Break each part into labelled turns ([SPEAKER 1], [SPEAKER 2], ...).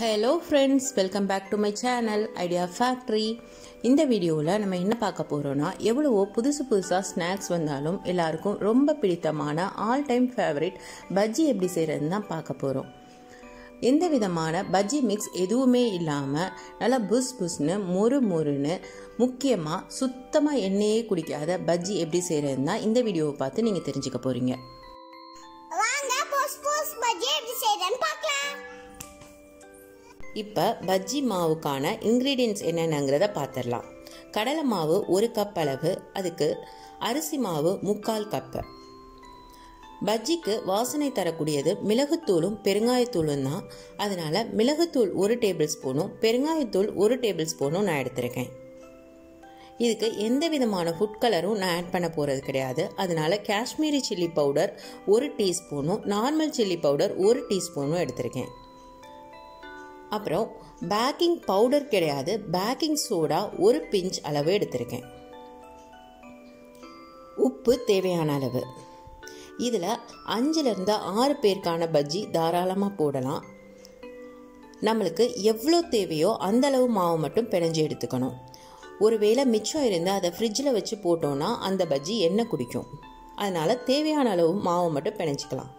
[SPEAKER 1] Hello friends, welcome back to my channel idea factory. இந்த வீடியோவில் நம்ம என்ன பார்க்க போகிறோன்னா, எவ்வளவோ புதுசாக ஸ்நாக்ஸ் வந்தாலும் எல்லாருக்கும் ரொம்ப பிடித்தமான ஆல் டைம் ஃபேவரட் பஜ்ஜி எப்படி செய்கிறதுன்னு தான் பார்க்க போகிறோம். எந்த விதமான பஜ்ஜி மிக்ஸ் எதுவுமே இல்லாமல் நல்லா புஸ்னு மொறுன்னு முக்கியமாக சுத்தமாக எண்ணெயே குடிக்காத பஜ்ஜி எப்படி செய்கிறதுன்னு தான் இந்த வீடியோவை பார்த்து நீங்கள் தெரிஞ்சுக்க போகிறீங்க. இப்போ பஜ்ஜி மாவுக்கான இன்க்ரீடியன்ட்ஸ் என்னென்னங்கிறத பார்த்துடலாம். கடலை மாவு 1 கப் அளவு, அதுக்கு அரிசி மாவு 3/4 கப்பு. பஜ்ஜிக்கு வாசனை தரக்கூடியது மிளகுத்தூளும் பெருங்காயத்தூளும் தான். அதனால மிளகுத்தூள் 1 டேபிள் ஸ்பூனும் பெருங்காயத்தூள் 1 டேபிள் ஸ்பூனும் நான் எடுத்திருக்கேன். இதுக்கு எந்த விதமான ஃபுட் கலரும் நான் ஆட் பண்ண போகிறது கிடையாது. அதனால காஷ்மீரி சில்லி பவுடர் 1 டீஸ்பூனும் நார்மல் சில்லி பவுடர் 1 டீஸ்பூனும் எடுத்திருக்கேன். அப்புறம் பேக்கிங் பவுடர் கிடையாது, பேக்கிங் சோடா 1 பிஞ்ச் அளவு எடுத்திருக்கேன். உப்பு தேவையான அளவு. இதில் 5லேருந்து 6 பேருக்கான பஜ்ஜி தாராளமாக போடலாம். நம்மளுக்கு எவ்வளோ தேவையோ அந்த அளவு மாவு மட்டும் பிணைஞ்சு எடுத்துக்கணும். ஒருவேளை மிச்சம் இருந்தால் அதை ஃப்ரிட்ஜில் வச்சு போட்டோன்னா அந்த பஜ்ஜி எண்ணெய் குடிக்கும். அதனால் தேவையான அளவு மாவு மட்டும் பிணைஞ்சிக்கலாம்.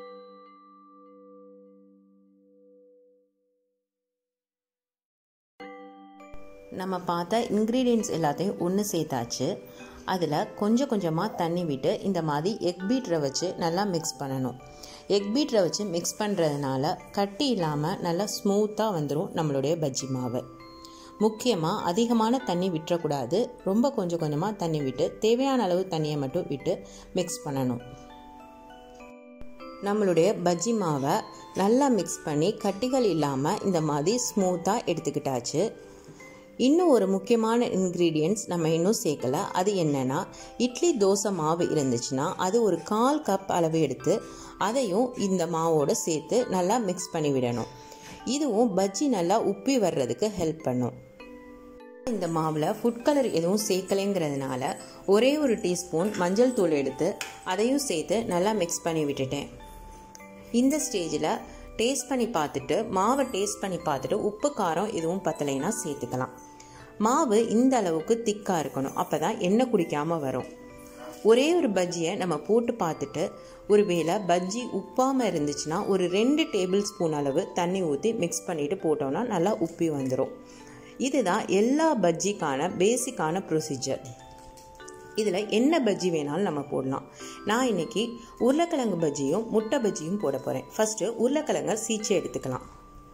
[SPEAKER 1] நம்ம பார்த்த இன்க்ரீடியன்ட்ஸ் எல்லாத்தையும் ஒன்று சேர்த்தாச்சு. அதில் கொஞ்சம் கொஞ்சமாக தண்ணி விட்டு இந்த மாதிரி எக் பீட்டரை வச்சு நல்லா மிக்ஸ் பண்ணணும். எக் பீட்டரை வச்சு மிக்ஸ் பண்ணுறதுனால கட்டி இல்லாமல் நல்லா ஸ்மூத்தாக வந்துடும் நம்மளுடைய பஜ்ஜி மாவு. முக்கியமாக அதிகமான தண்ணி விட்டுறக்கூடாது. ரொம்ப கொஞ்சம் கொஞ்சமாக தண்ணி விட்டு தேவையான அளவு தண்ணியை மட்டும் விட்டு மிக்ஸ் பண்ணணும். நம்மளுடைய பஜ்ஜி மாவை நல்லா மிக்ஸ் பண்ணி கட்டிகள் இல்லாமல் இந்த மாதிரி ஸ்மூத்தாக எடுத்துக்கிட்டாச்சு. இன்னும் ஒரு முக்கியமான இன்க்ரீடியன்ட்ஸ் நம்ம இன்னும் சேர்க்கலை. அது என்னென்னா, இட்லி தோசை மாவு இருந்துச்சுன்னா அது ஒரு 1/4 கப் அளவு எடுத்து அதையும் இந்த மாவோடு சேர்த்து நல்லா மிக்ஸ் பண்ணி விடணும். இதுவும் பஜ்ஜி நல்லா உப்பி வர்றதுக்கு ஹெல்ப் பண்ணும். இந்த மாவில் ஃபுட் கலர் எதுவும் சேர்க்கலைங்கிறதுனால ஒரே 1 டீஸ்பூன் மஞ்சள் தூள் எடுத்து அதையும் சேர்த்து நல்லா மிக்ஸ் பண்ணி விட்டுட்டேன். இந்த ஸ்டேஜில் டேஸ்ட் பண்ணி பார்த்துட்டு மாவை டேஸ்ட் பண்ணி பார்த்துட்டு உப்பு காரம் எதுவும் பத்தலைன்னா சேர்த்துக்கலாம். மாவு இந்த அளவுக்கு திக்காக இருக்கணும். அப்போ தான் எண்ணெய் குடிக்காமல் வரும். ஒரே ஒரு பஜ்ஜியை நம்ம போட்டு பார்த்துட்டு ஒருவேளை பஜ்ஜி உப்பாமல் இருந்துச்சுன்னா ஒரு 2 டேபிள் ஸ்பூன் அளவு தண்ணி ஊற்றி மிக்ஸ் பண்ணிவிட்டு போட்டோன்னா நல்லா உப்பி வந்துடும். இதுதான் எல்லா பஜ்ஜிக்கான பேசிக்கான ப்ரொசீஜர். இதில் என்ன பஜ்ஜி வேணாலும் நம்ம போடலாம். நான் இன்னைக்கு உருளைக்கிழங்கு பஜ்ஜியும் முட்டை பஜ்ஜியும் போட போகிறேன். ஃபஸ்ட்டு உருளைக்கிழங்கை சீச்சு எடுத்துக்கலாம்.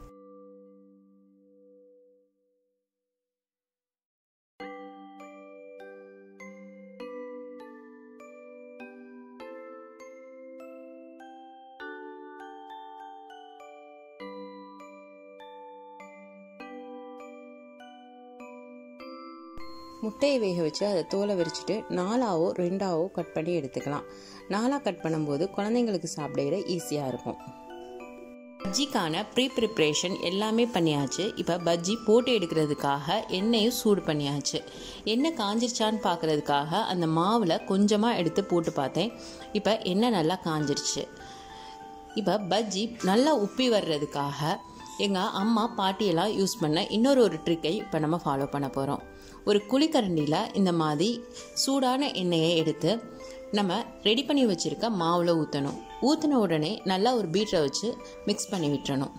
[SPEAKER 1] முட்டையை வேக வச்சு அதை தோலை விரிச்சிட்டு 4ஆவோ 2ஆவோ கட் பண்ணி எடுத்துக்கலாம். 4ஆக கட் பண்ணும்போது குழந்தைங்களுக்கு சாப்பிட ஈஸியாக இருக்கும். பஜ்ஜிக்கான ப்ரிப்ரேஷன் எல்லாமே பண்ணியாச்சு. இப்போ பஜ்ஜி போட்டு எடுக்கிறதுக்காக எண்ணெயும் சூடு பண்ணியாச்சு. எண்ணெய் காஞ்சிருச்சான்னு பார்க்குறதுக்காக அந்த மாவில் கொஞ்சமாக எடுத்து போட்டு பார்த்தேன். இப்போ எண்ணெய் நல்லா காஞ்சிருச்சு. இப்போ பஜ்ஜி நல்லா உப்பி வர்றதுக்காக எங்கள் அம்மா பாட்டியெல்லாம் யூஸ் பண்ண இன்னொரு ட்ரிக்கை இப்போ நம்ம ஃபாலோ பண்ண போகிறோம். ஒரு குழிக்கரண்டியில் இந்த மாதிரி சூடான எண்ணெயை எடுத்து நம்ம ரெடி பண்ணி வச்சுருக்க மாவில் ஊற்றணும். ஊற்றின உடனே நல்லா ஒரு பீட்டரை வச்சு மிக்ஸ் பண்ணி விட்டுறணும்.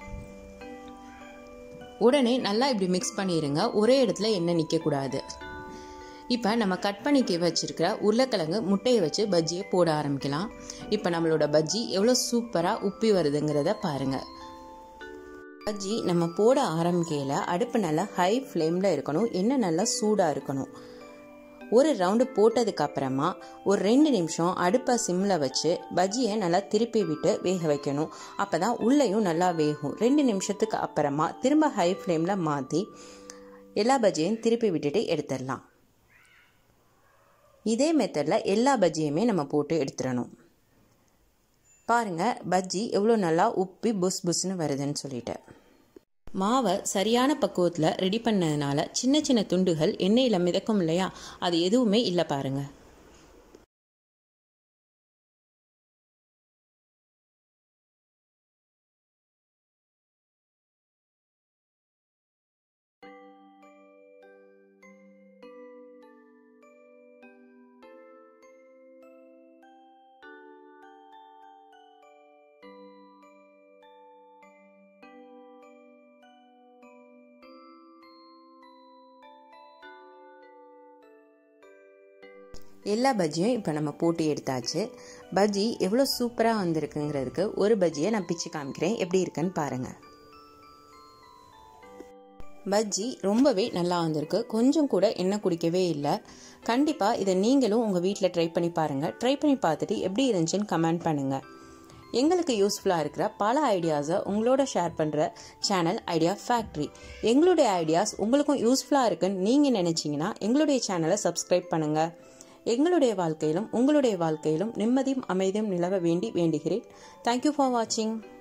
[SPEAKER 1] உடனே நல்லா இப்படி மிக்ஸ் பண்ணிடுங்க. ஒரே இடத்துல எண்ணெய் நிற்கக்கூடாது. இப்போ நம்ம கட் பண்ணி வச்சுருக்கிற உருளைக்கிழங்கு முட்டையை வச்சு பஜ்ஜியை போட ஆரம்பிக்கலாம். இப்போ நம்மளோட பஜ்ஜி எவ்வளோ சூப்பராக உப்பி வருதுங்கிறத பாருங்கள். பஜ்ஜி நம்ம போட ஆரம்பிக்கையில் அடுப்பு நல்லா ஹை ஃப்ளேமில் இருக்கணும். எண்ணெய் நல்லா சூடாக இருக்கணும். ஒரு ரவுண்டு போட்டதுக்கு அப்புறமா ஒரு 2 நிமிஷம் அடுப்பை சிம்மில் வச்சு பஜ்ஜியை நல்லா திருப்பி விட்டு வேக வைக்கணும். அப்போ தான் உள்ளேயும் நல்லா வேகும். 2 நிமிஷத்துக்கு அப்புறமா திரும்ப ஹை ஃப்ளேமில் மாற்றி எல்லா பஜ்ஜியையும் திருப்பி விட்டுட்டு எடுத்துடலாம். இதே மெத்தடில் எல்லா பஜ்ஜியுமே நம்ம போட்டு எடுத்துடணும். பாருங்கள் பஜ்ஜி எவ்வளோ நல்லா உப்பி புஸ்னு வருதுன்னு சொல்லிட்டு. மாவை சரியான பக்குவத்தில் ரெடி பண்ணதுனால சின்ன சின்ன துண்டுகள் எண்ணெயில் மிதக்கும் இல்லையா, அது எதுவுமே இல்லை பாருங்கள். எல்லா பஜ்ஜியும் இப்போ நம்ம போட்டு எடுத்தாச்சு. பஜ்ஜி எவ்வளோ சூப்பராக வந்திருக்குங்கிறதுக்கு ஒரு பஜ்ஜியை நான் பிச்சு காமிக்கிறேன், எப்படி இருக்குன்னு பாருங்கள். பஜ்ஜி ரொம்பவே நல்லா வந்திருக்கு, கொஞ்சம் கூட எண்ணெய் குடிக்கவே இல்லை. கண்டிப்பாக இதை நீங்களும் உங்கள் வீட்டில் ட்ரை பண்ணி பாருங்கள். ட்ரை பண்ணி பார்த்துட்டு எப்படி இருந்துச்சுன்னு கமெண்ட் பண்ணுங்கள். எங்களுக்கு யூஸ்ஃபுல்லாக இருக்கிற பல ஐடியாஸை உங்களோட ஷேர் பண்ணுற சேனல் ஐடியா ஃபேக்ட்ரி. எங்களுடைய ஐடியாஸ் உங்களுக்கும் யூஸ்ஃபுல்லாக இருக்குன்னு நீங்கள் நினச்சிங்கன்னா எங்களுடைய சேனலை சப்ஸ்கிரைப் பண்ணுங்கள். எங்களுடைய வாழ்க்கையிலும் உங்களுடைய வாழ்க்கையிலும் நிம்மதியும் அமைதியும் நிலவ வேண்டி வேண்டுகிறேன். தேங்க்யூ ஃபார் வாட்சிங்.